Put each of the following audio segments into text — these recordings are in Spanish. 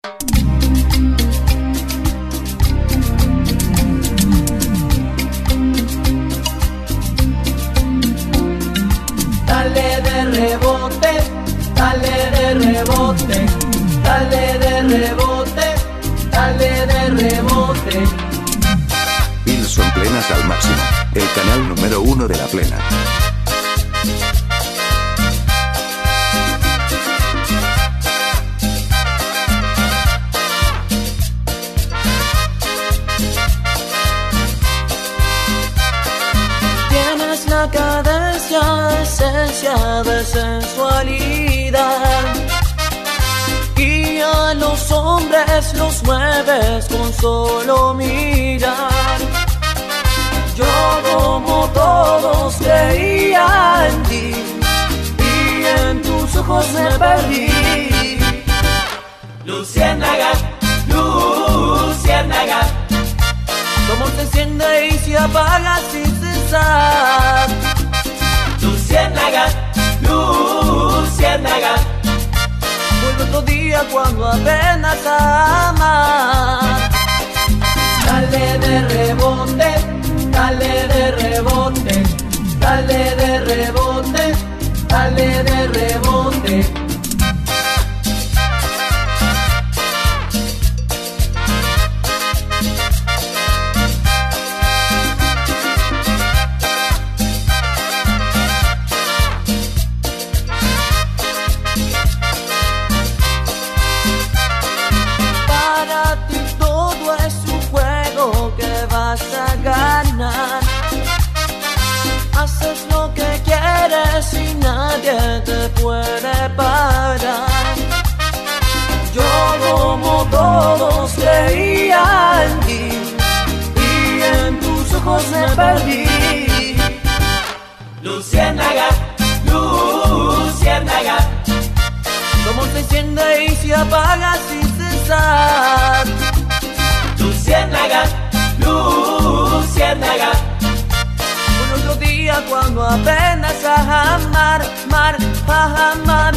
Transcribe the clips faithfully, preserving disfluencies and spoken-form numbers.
Dale de rebote, dale de rebote, dale de rebote, dale de rebote. Pilson Plenas al máximo, el canal número uno de la plena. Tienes la cadencia, esencia de sensualidad, y a los hombres los mueves con solo mirar. Yo como todos creía en ti, y en tus ojos me perdí. Luciérnaga, luciérnaga, como se enciende y se apaga sin cesar. Luciérnaga, luciérnaga, vuelve otro día cuando apenas amar. Dale de rebote, dale de rebote, dale de rebote, dale de rebote. Para ti todo es un juego que vas a ganar. Haces lo que quieres y nadie te puede parar. Yo como todos creía en ti, y en tus ojos me perdí. Luciérnaga, luciérnaga, como se enciende y se apaga sin cesar. Luciérnaga, luciérnaga, un otro día cuando apenas a amar, mar, a amar.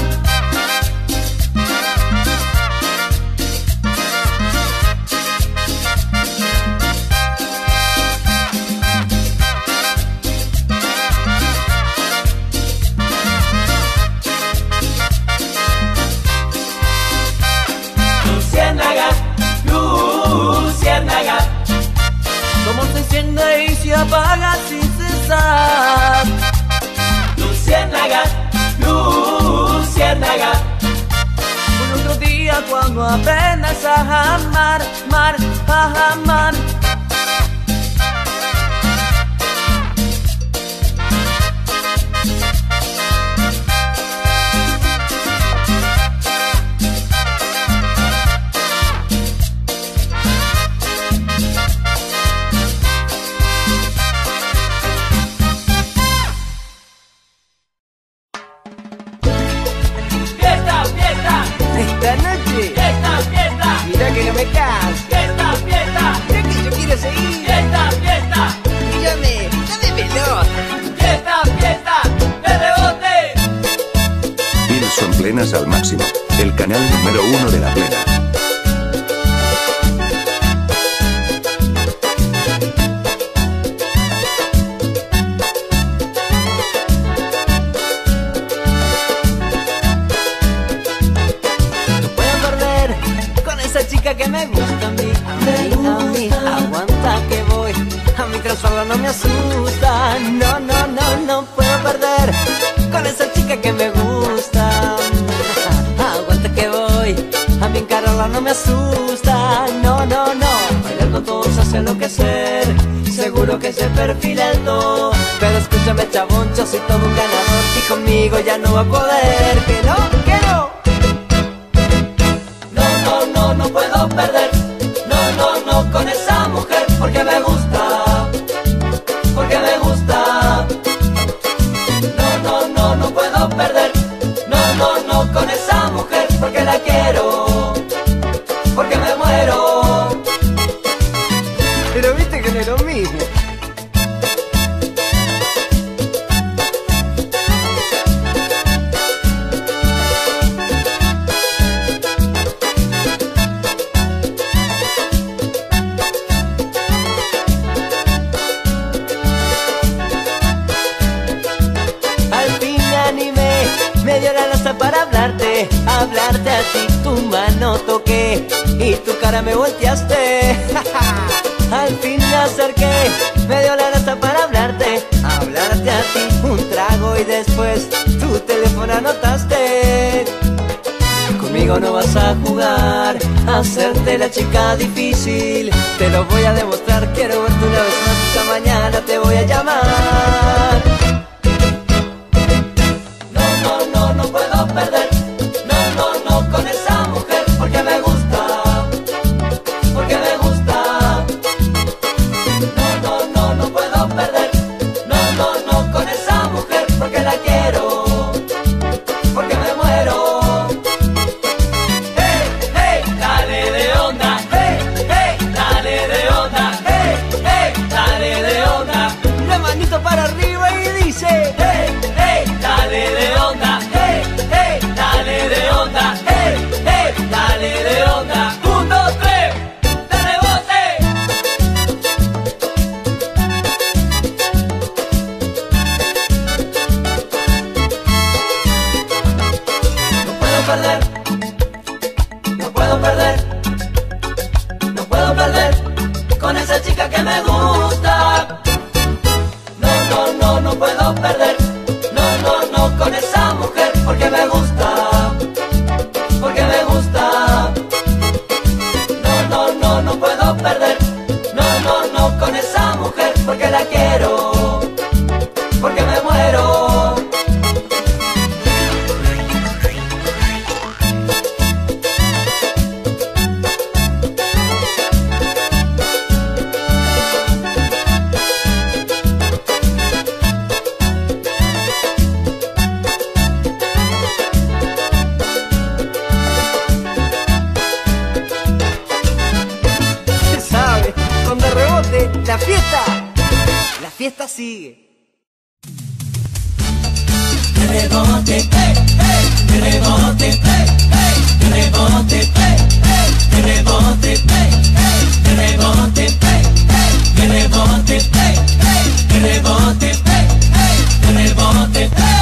Luciérnaga, luciérnaga, como se enciende y se apaga sin cesar. Luciérnaga, luciérnaga, un otro día cuando apenas a amar, mar, a amar. Esta noche, Fiesta, fiesta, mira que no me canso. fiesta, fiesta, Mira que yo quiero seguir. fiesta, fiesta, Dígame, dame pelota. fiesta, fiesta, de rebote. Pilson Plenas al máximo, el canal número uno de la plena. Que me gusta a mí, a mí, a mí, aguanta que voy. A mí tras sola no me asusta, no, no, no, no puedo perder con esa chica que me gusta. Aguanta que voy, a mí encararla no me asusta, no, no, no. Bailando todos hace enloquecer, seguro que se perfila el do. Pero escúchame chabón, yo soy todo un ganador y conmigo ya no va a poder. Que no, que no. No, no puedo perder, no, no, no con esa mujer, porque me gusta, porque me gusta. No, no, no, no puedo perder, no, no, no con esa mujer, porque la quiero, porque me muero. Pero viste que no es lo mismo. de hablarte a ti, tu mano toqué y tu cara me volteaste. Al fin me acerqué, me dio la gana para hablarte, hablarte a ti, un trago y después tu teléfono anotaste. Conmigo no vas a jugar, a hacerte la chica difícil. Te lo voy a demostrar, quiero verte una vez más, esta mañana te voy a llamar. No, no, no, no puedo perder. No, no, no con esa mujer, porque me gusta, porque me gusta. No, no, no, no puedo perder. No, no, no con esa mujer, porque la quiero, porque me muero. Hey, hey, dale de onda. Hey, hey, dale de onda. Hey, hey, dale de onda. La manito para arriba y dice: Hey, hey, dale de onda. Hey, hey, dale de onda. Hey, hey, dale de onda. Un, dos, tres, de rebote. No puedo perder, no puedo perder, no puedo perder con esa chica que me gusta. No, no, no, no puedo perder. No, no, no con esa mujer, porque me gusta, porque me gusta. No, no, no, no puedo perder. No, no, no con esa mujer, porque la quiero, porque me muero. ¿Qué sabe? Con de rebote, la fiesta, la fiesta sigue. Rebote, hey, hey, rebote, hey, hey, rebote, hey, hey, rebote, hey, hey, rebote, hey, hey, rebote, hey, hey, rebote, hey, hey, rebote, hey.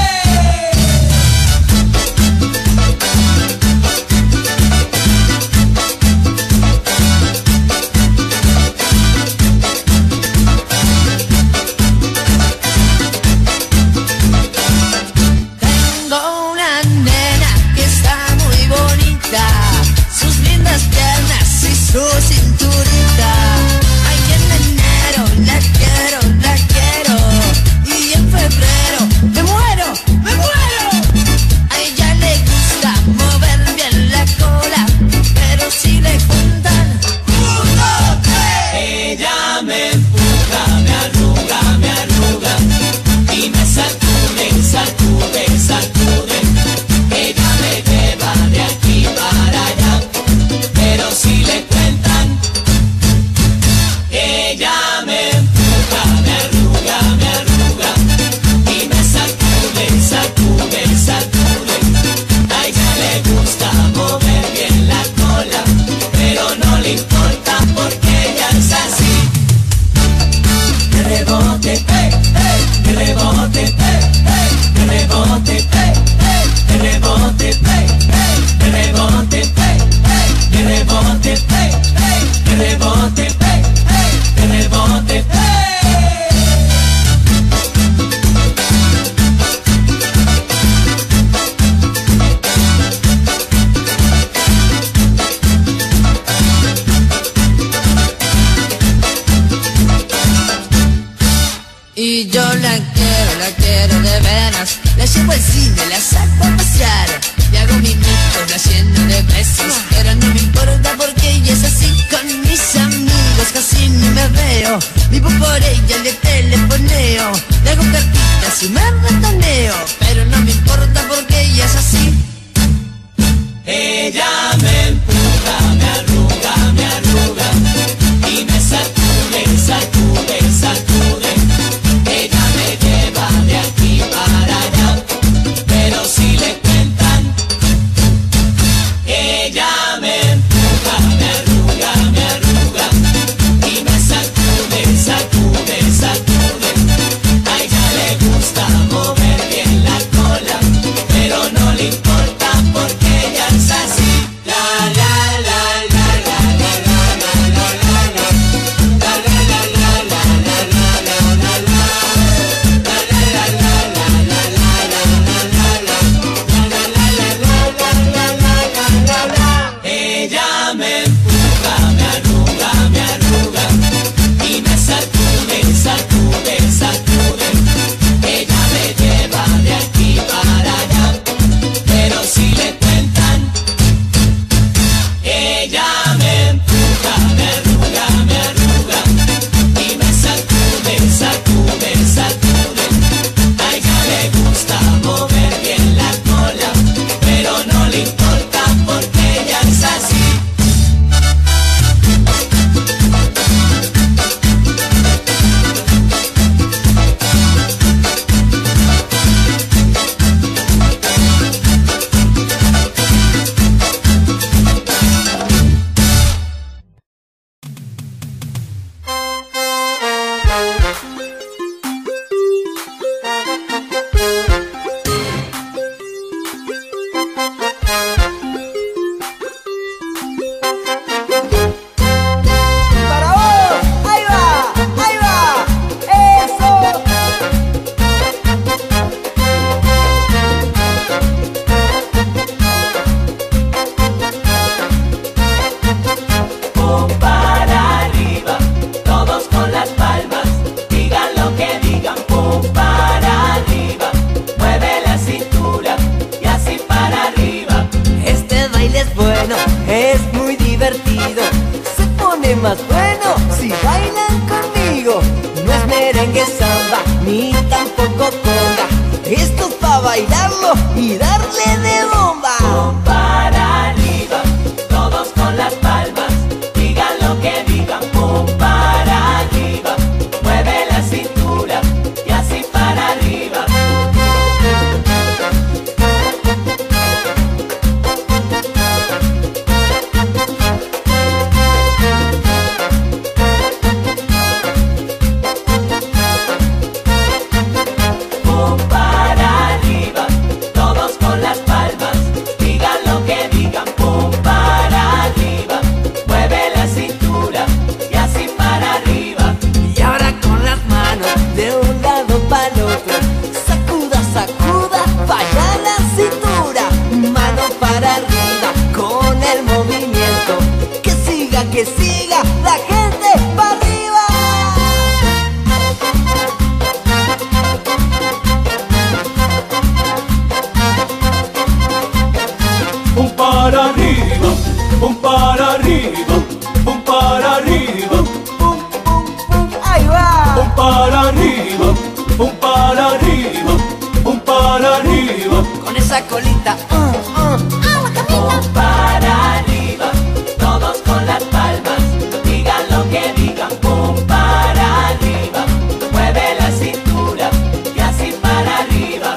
Tengo una nena que está muy bonita, sus lindas piernas y su cinturita. Ay, en enero la quiero, la quiero, y en febrero me muero, me muero. A ella le gusta mover bien la cola, pero si le juntan uno, tres, Ella me empuja, me arruga, me arruga y me sacude, sacude, sacude. Ella me lleva de aquí para allá, pero si le cuentan Ella me empuja, me arruga, me arruga y me sacude, sacude, sacude. A ella le gusta mover bien la cola, pero no le importa porque ella es así. Más bueno si bailan conmigo. No es merengue, samba, ni tampoco conga. Esto es pa' bailarlo y darle de bomba. Pum para arriba, todos con las palmas. Digan lo que digan, pum para arriba. Mueve la cintura y así para arriba. Que siga la gente para arriba. Pum para arriba, pum para arriba, pum para arriba. Pum, pum, pum, ahí va. Pum para arriba, pum para arriba, pum para arriba. Con esa colita. Uh, uh. Pum para arriba, todos con las palmas. Digan lo que digan, pum para arriba. Mueve la cintura y así para arriba.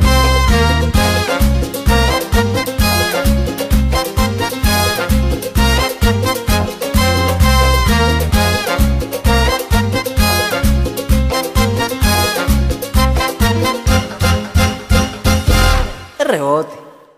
Rebote.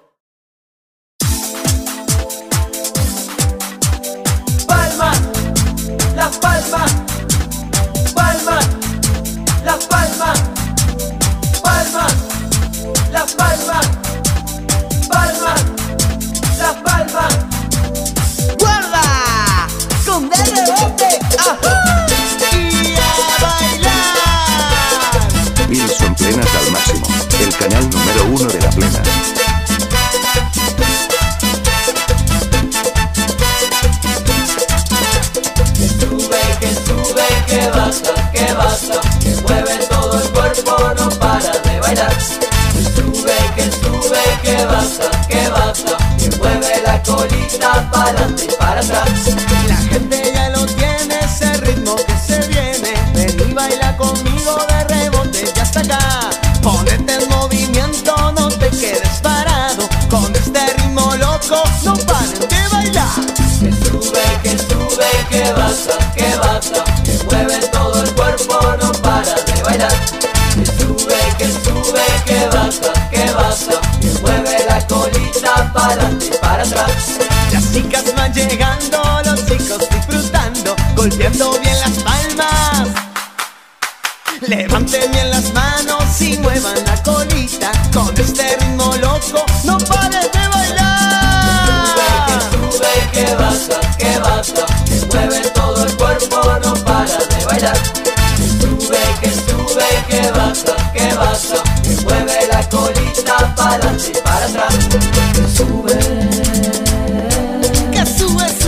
Palmas, las palmas, palmas, las palmas, palmas, las palmas, palmas, las palmas. ¡Guarda! ¡Con de rebote! ¡Ajá! ¡Y a bailar! Wilson Plenas al máximo, el canal número uno de la plena. Que sube, que sube, que baja, que baja, que mueve todo el cuerpo, no para de bailar. Que sube, que sube, que baja, que baja, que mueve la colita para adelante y para atrás. La gente ya lo tiene, ese ritmo que se viene. Ven y baila conmigo de rebote y hasta acá. Ponete en movimiento, no te quedes parado. Con este ritmo loco, no paren de bailar. Que sube, que sube, que baja, que baja, que mueve todo el cuerpo, no para de bailar. Que sube, que sube, que baja, que baja, que mueve la colita para adelante y para atrás. Las chicas van llegando, los chicos disfrutando, golpeando bien las palmas. Levanten bien las manos y muevan la colita. Con este ritmo loco, no pares de bailar. Que sube, que baja, que baja, que mueve todo el cuerpo, no para de bailar. Que sube, que sube, que baja, que baja, que mueve la colita para adelante y para atrás. Que sube, Que sube,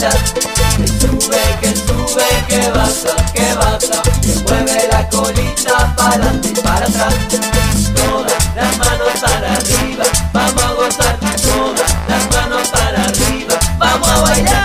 bailar. Que sube, que sube, que baja, que baja, que mueve la colita para adelante y para atrás. Todas las manos para arriba, vamos a gozar. Todas las manos para arriba, vamos a bailar.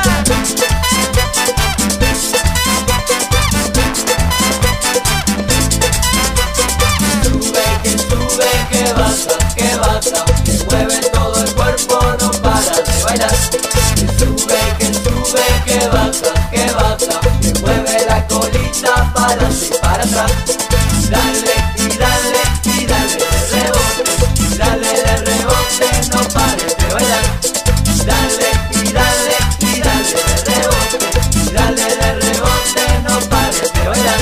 Que baja, que baja, que mueve todo el cuerpo, no para de bailar. Que sube, que sube, que baja, que baja, que mueve la colita para adelante y para atrás. Dale y dale y dale de rebote, dale de rebote, no pares de bailar. Dale y dale y dale de rebote, dale de rebote, no pares de bailar.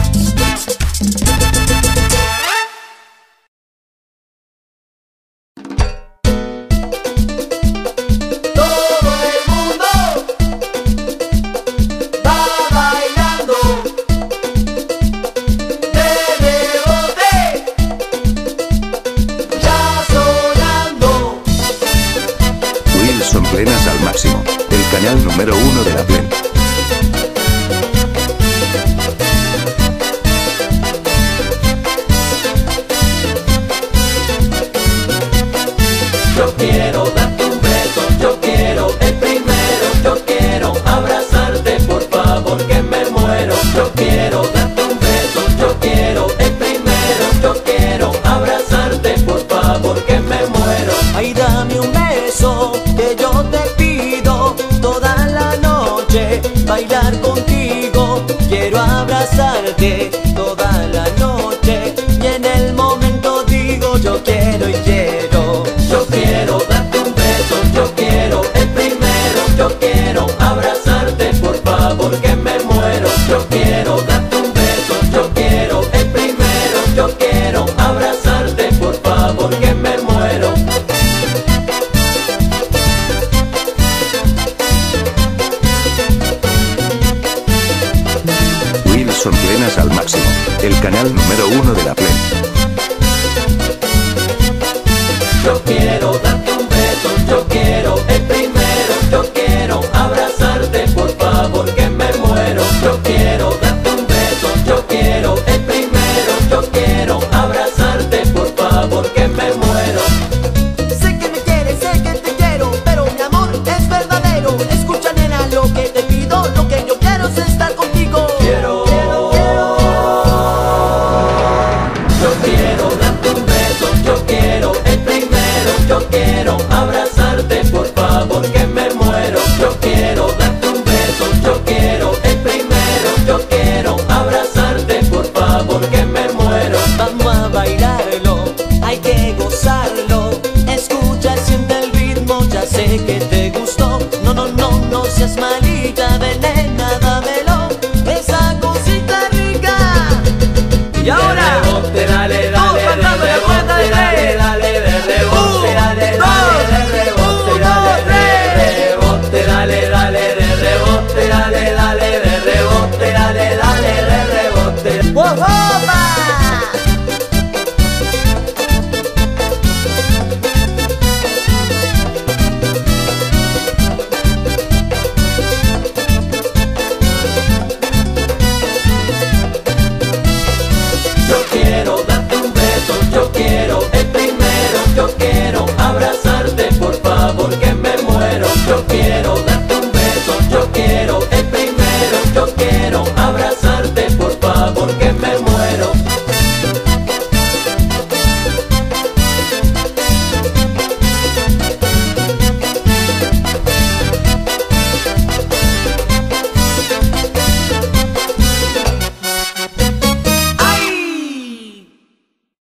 Plenas al máximo, el canal número uno de la Plen. Yo quiero darte un beso, yo quiero el primero, yo quiero abrazarte, por favor que me muero. Yo quiero darte un beso, yo quiero el primero, yo quiero abrazarte, por favor que me muero. Ay, dame un beso que yo te pido toda la noche, bailar contigo, quiero abrazarte toda la noche y en el momento digo yo quiero y quiero. Yo quiero darte un beso, yo quiero el primero, yo quiero abrazarte, por favor que me muero. Yo quiero darte un beso, yo quiero el primero, yo quiero abrazarte, por favor que me muero. Wilson Plenas al máximo, el canal número uno de la Plen. Yo quiero darte un beso, yo quiero el primero, yo quiero abrazarte, por favor que me muero. Yo quiero darte un beso, yo quiero el primero, yo quiero abrazarte, por favor que me muero. Sé que me quieres, sé que te quiero, pero mi amor es verdadero. Escucha, nena, lo que te pido, lo que yo quiero es estar contigo. Quiero, yo quiero darte un beso, yo quiero el primero, yo quiero abrazarte, por favor que me muero. Yo quiero darte un beso, yo quiero el primero, yo quiero abrazarte, por favor que me muero. Vamos a bailarlo, hay que gozarlo. Escucha, siente el ritmo, ya sé que te gustó. No, no, no, no seas malita, ven, nena, dámelo, esa cosita rica. Y ahora, de rebote, dale, dale, de rebote, dale, dale, de rebote, dale, dale, de rebote, dale, de rebote, dale, dale, de rebote, dale, dale, de rebote, dale, dale, de rebote. ¡Opa! Yo quiero darte un beso, yo quiero el primero, yo quiero abrazarte, por favor que me muero. Yo quiero